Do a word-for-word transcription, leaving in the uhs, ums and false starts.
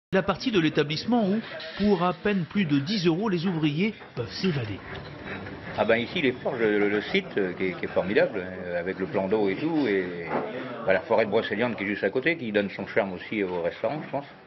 La partie de l'établissement où, pour à peine plus de dix euros, les ouvriers peuvent s'évader. Ah ben ici les forges, le, le site euh, qui est, qui est formidable, euh, avec le plan d'eau et tout, et bah, la forêt de Brocéliande qui est juste à côté, qui donne son charme aussi au restaurant, je pense.